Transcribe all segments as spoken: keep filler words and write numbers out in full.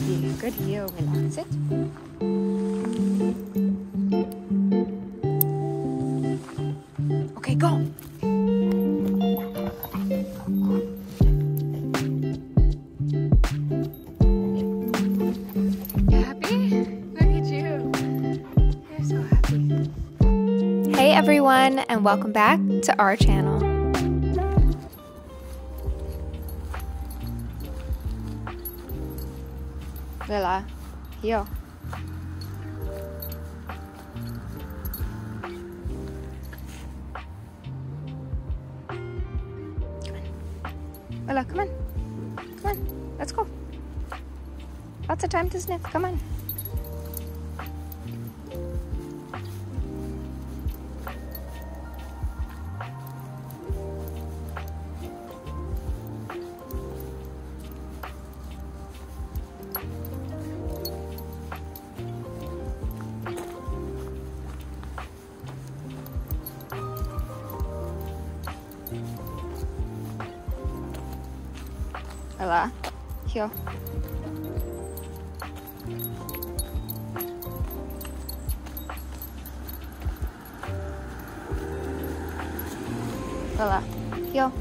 puppy. Good heel, Willa. Sit. Okay, go. You happy? Look at you. You're so happy. Hey everyone, and welcome back to our channel. Willa, heel. Willa, come on. Come on, let's go. Lots of time to sniff, come on. Willa, heel. Willa, heel.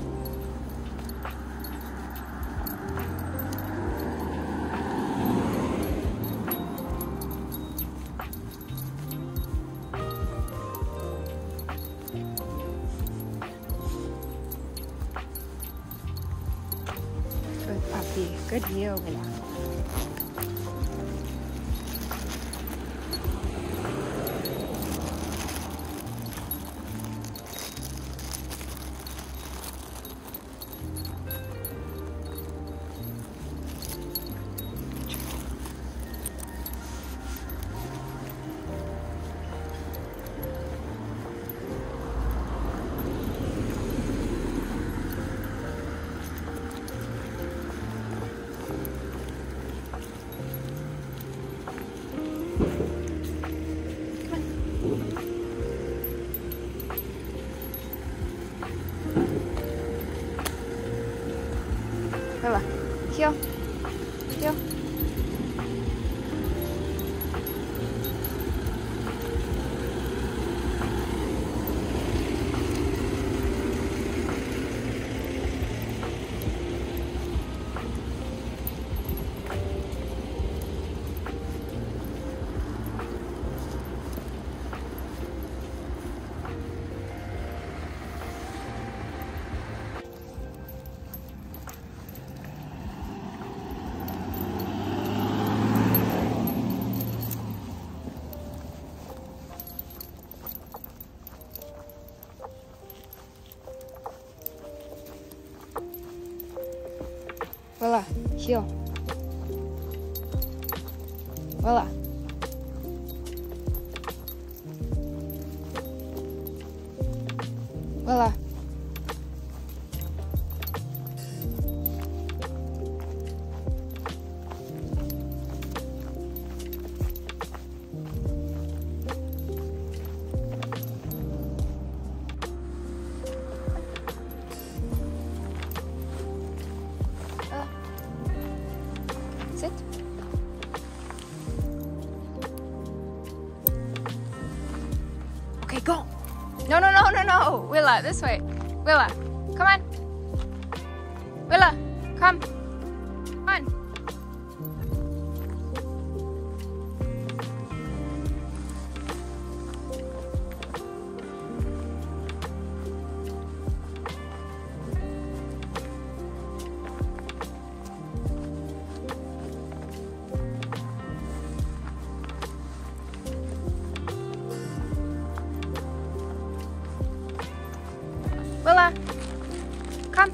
Good puppy. Good heel, Willa. Willa, heel, heel. Willa, heel. Willa. Willa. Sit. Okay, go. No, no, no, no, no. Willa, this way. Willa, come on. Willa, come. Come on. Willa, come.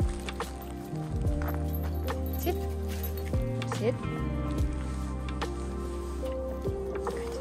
Sit. Sit. Good.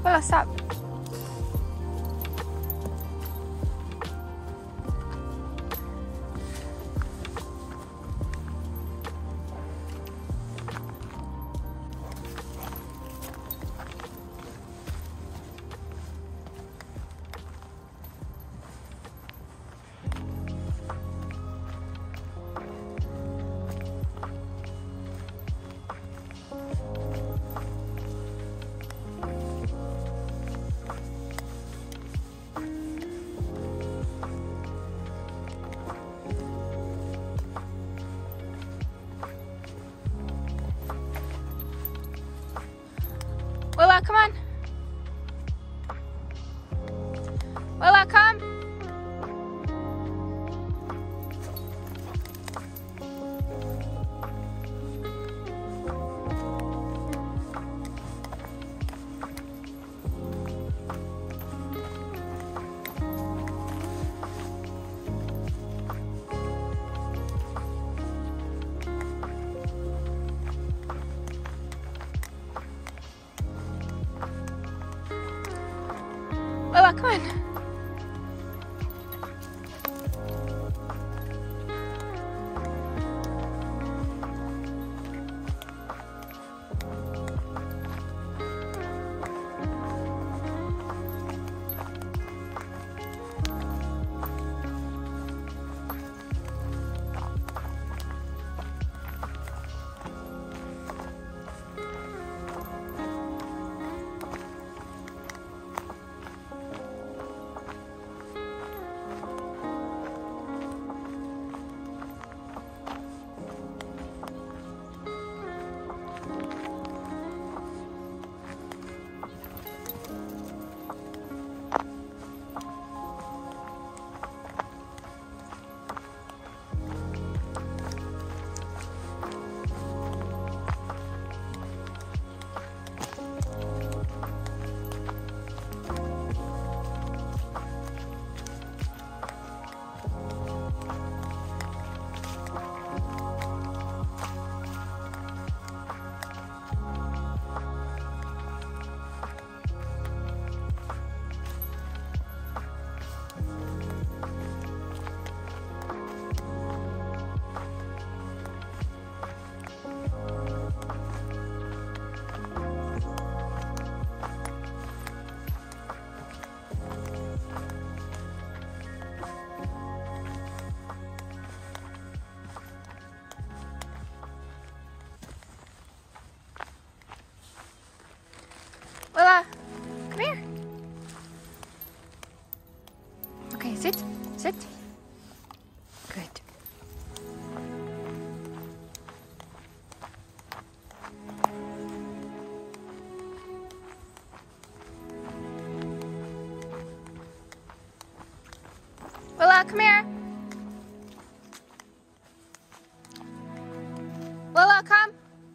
Willa, stop. Willa, come on. Willa, come. Willa, come on. Willa, come here. Okay, sit, sit. Good. Willa, come here. Willa, come.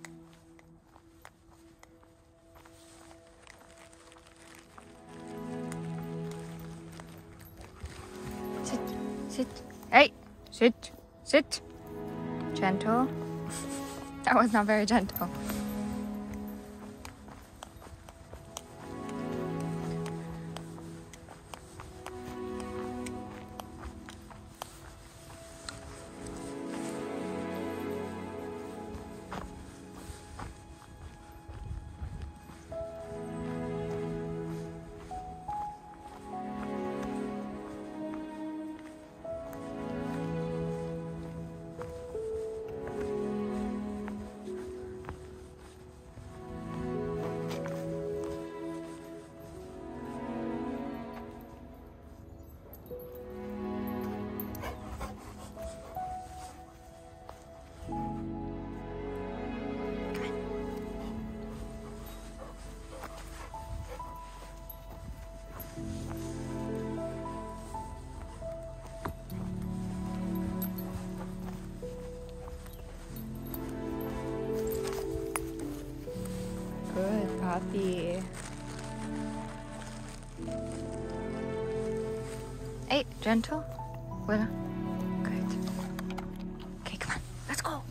Sit, sit. Hey, sit, sit. Gentle. That was not very gentle. Good puppy. Hey, gentle. Willa. Good. Okay, come on. Let's go.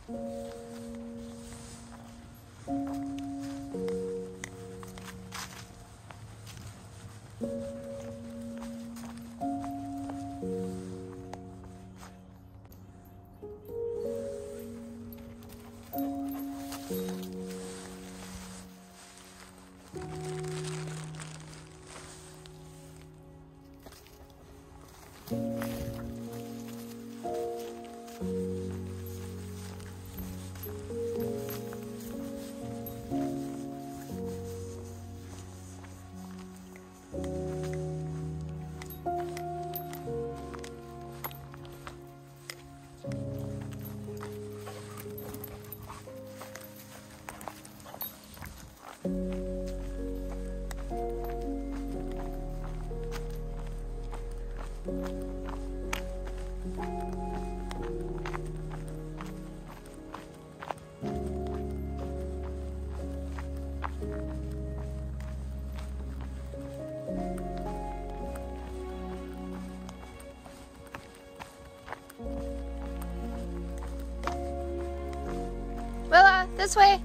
Willa, this way.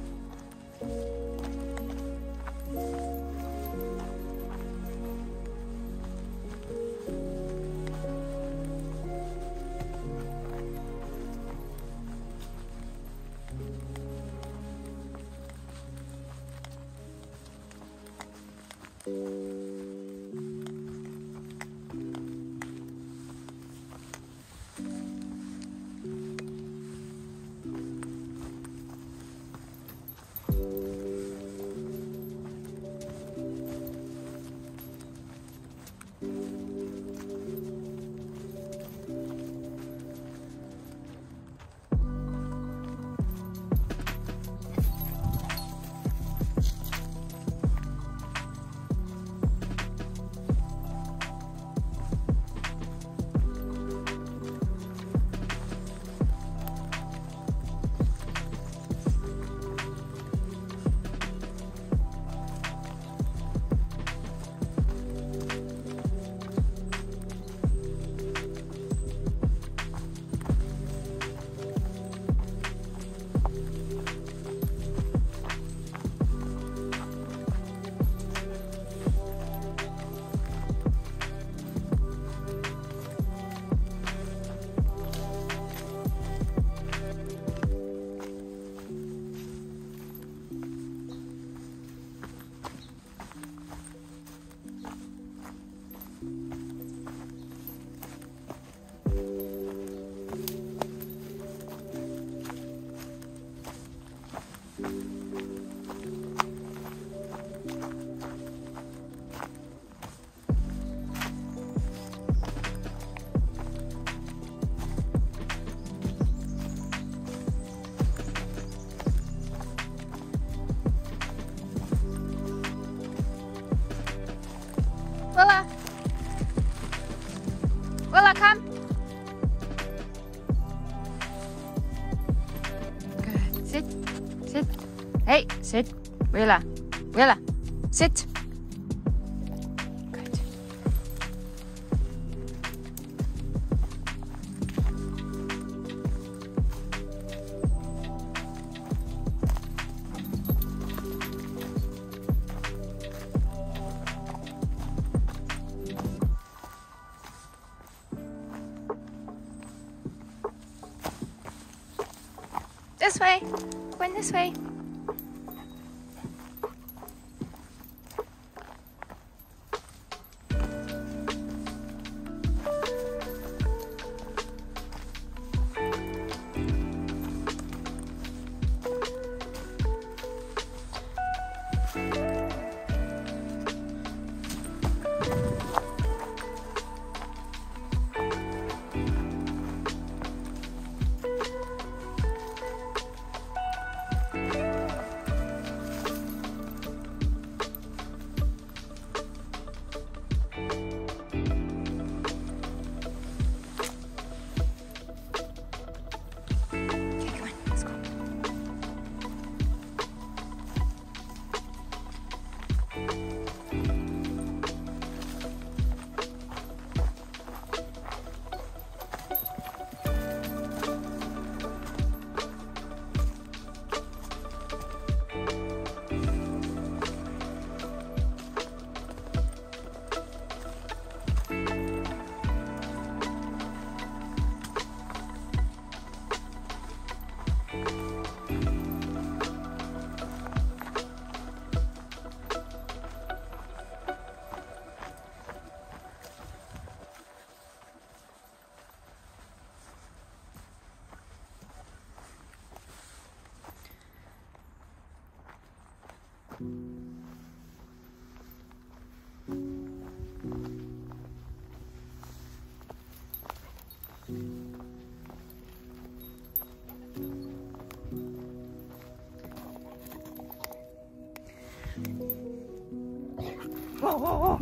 Willa. Willa, come. Good. Sit. Sit. Hey, sit. Willa. Willa. Sit. Good. This way. Going this way. whoa, whoa, whoa.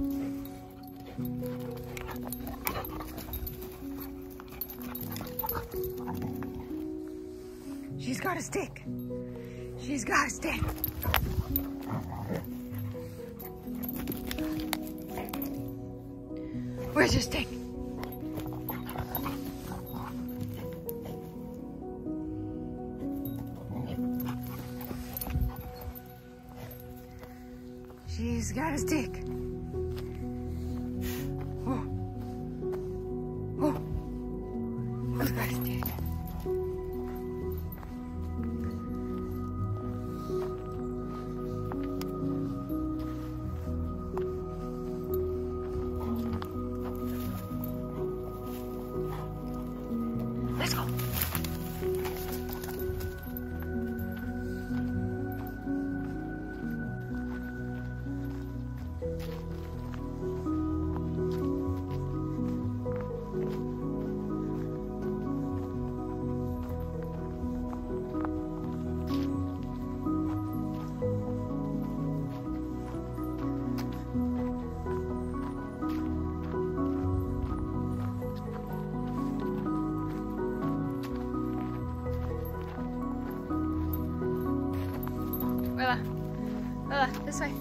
She's got a stick. She's got a stick. Where's your stick? She's got a stick. Oh. Oh. Who's got a stick? Let's go. Willa, Willa, this way.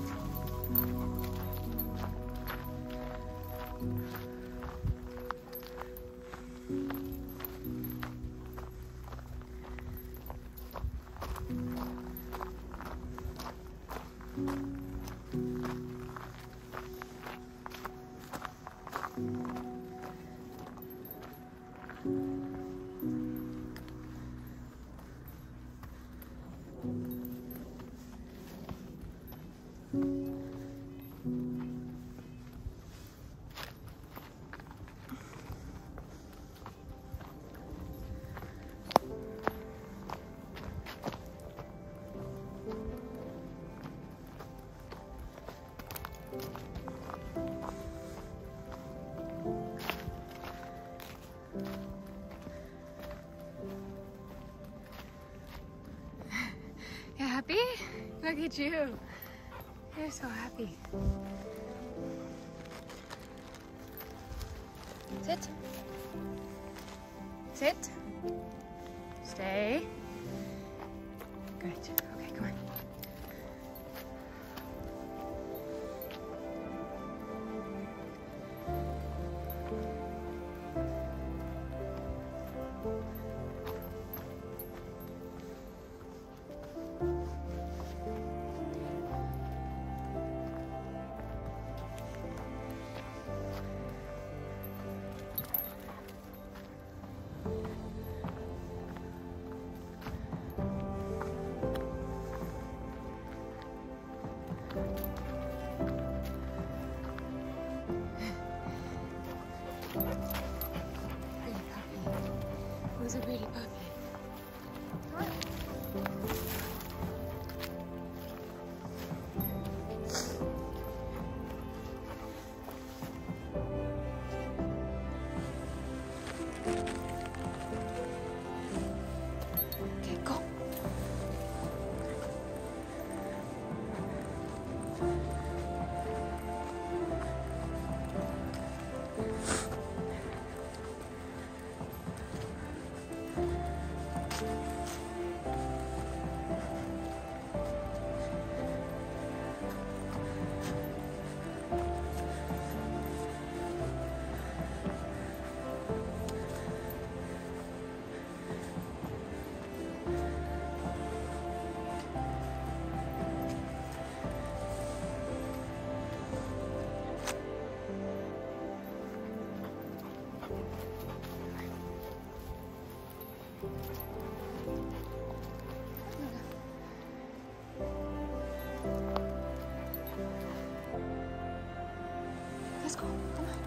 You happy? Look at you. You're so happy. Sit. Sit. Stay. Good. Okay, come on. Who's a pretty puppy? Okay, go. Let's go. Come on.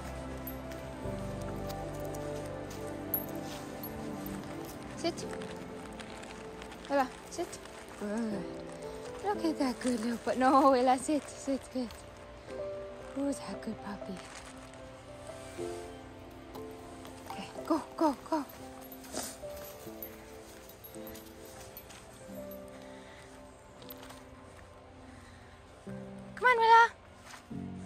Sit. Willa, sit. Good. Look at that good little puppy. No, Willa, sit. Sit. Good. Who's that good puppy? Okay, go, go, go. Come on, Willa.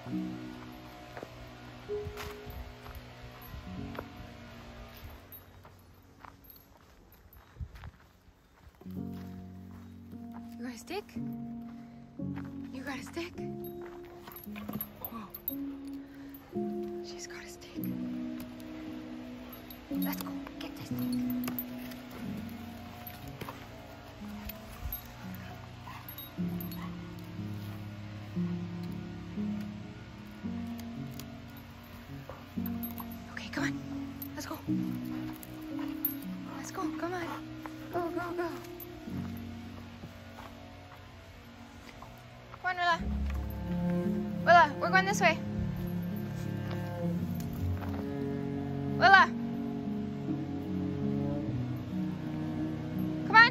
You got a stick? You got a stick? Whoa. She's got a stick. Let's go. Get the stick. Okay, come on. Let's go. Let's go. Come on. Go, go, go. Come on, Willa. Willa, we're going this way. Willa. Come on.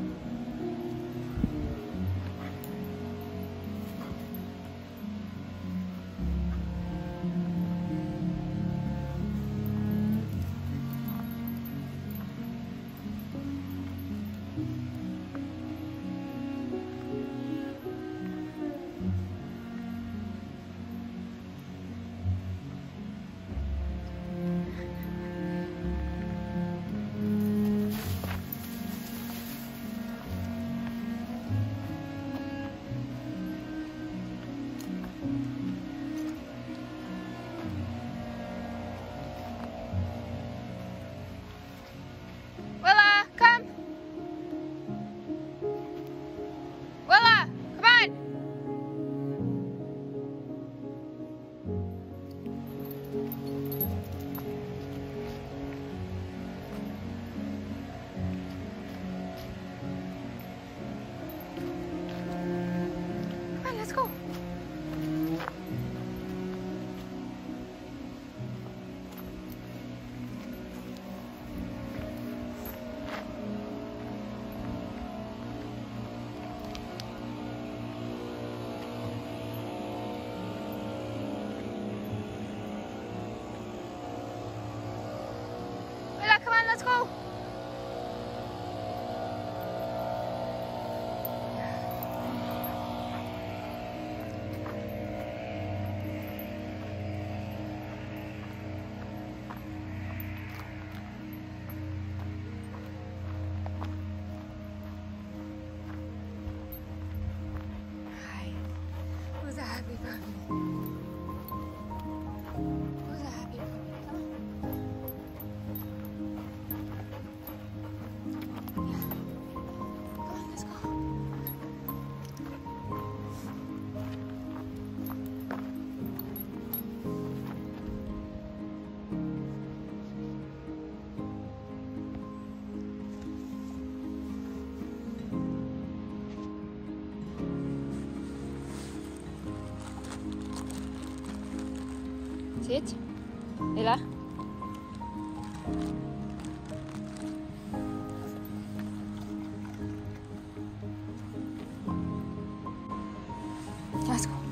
Willa, come. Willa, come on. Come on, let's go. Willa, come on, let's go. Hi. Who's a happy puppy? Who's a happy puppy? Come on. Yeah. Come on, let's go. Sit. Willa. Let's go.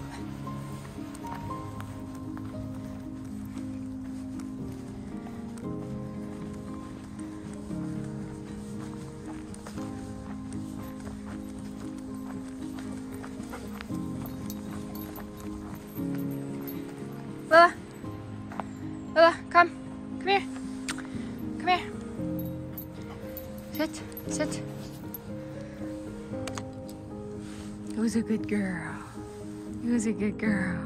Willa. Willa, come. Come here. Come here. Sit. Sit. Who's a good girl? Who's a good girl?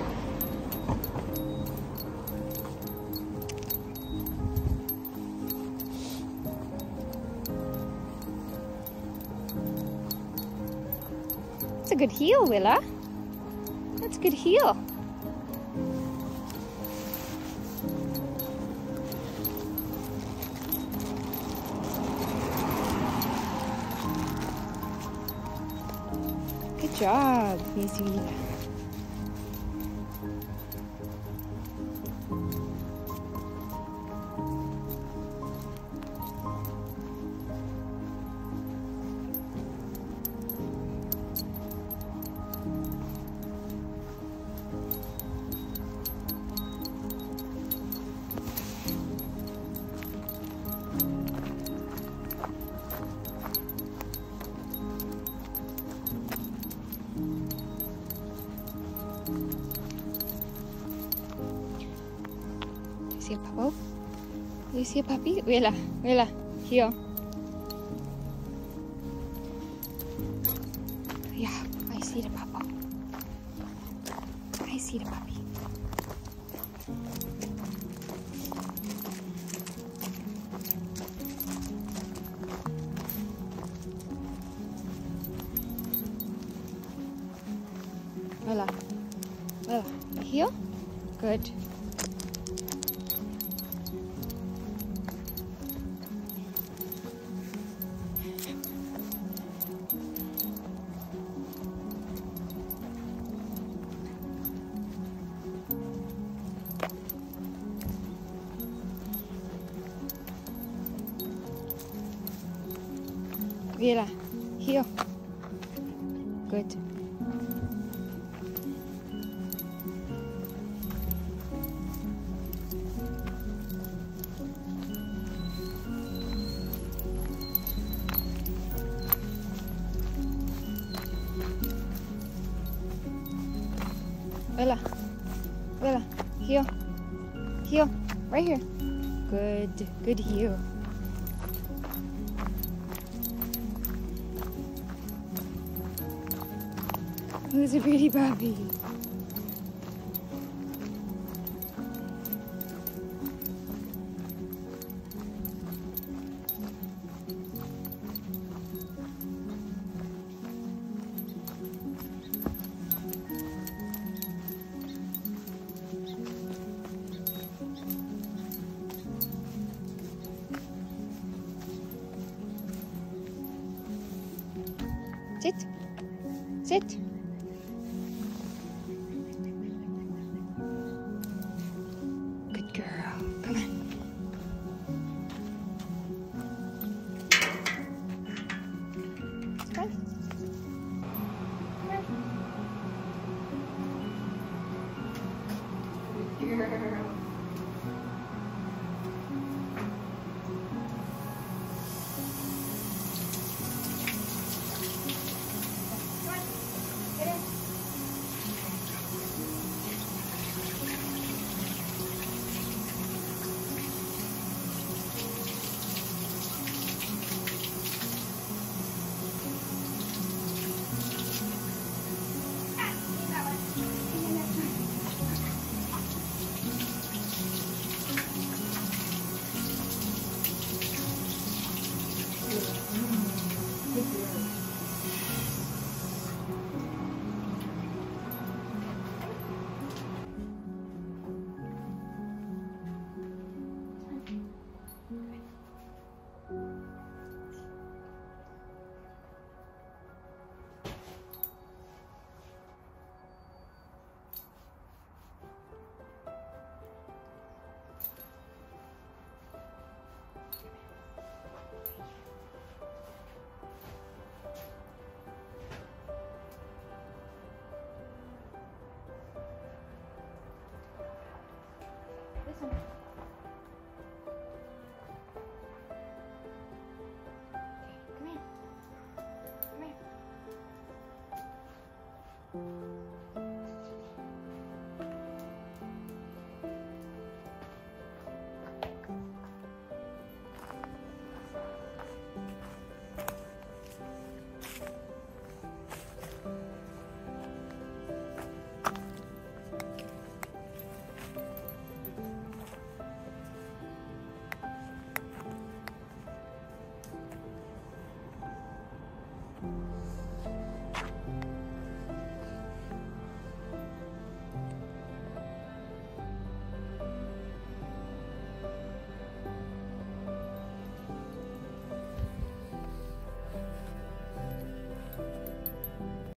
That's a good heel, Willa. That's a good heel. Good job, Miss Willa. see a puppo? You see a puppy? Willa, Willa, here. Yeah, I see the puppo. I see the puppy. Willa, Willa, here? Good. Willa, here. Good. Willa, Willa, here, here, right here. Good, good heel. Who's a pretty puppy? Sit. Sit. Good girl. Come on. It's fine. Come on. Good girl. This one.